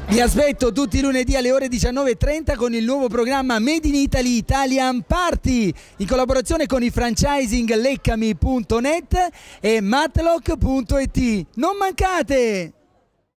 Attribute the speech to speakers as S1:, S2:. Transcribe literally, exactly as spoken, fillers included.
S1: Vi aspetto tutti i lunedì alle ore diciannove e trenta con il nuovo programma Made in Italy Italian Party in collaborazione con i franchising leccami punto net e matlock punto it. Non mancate!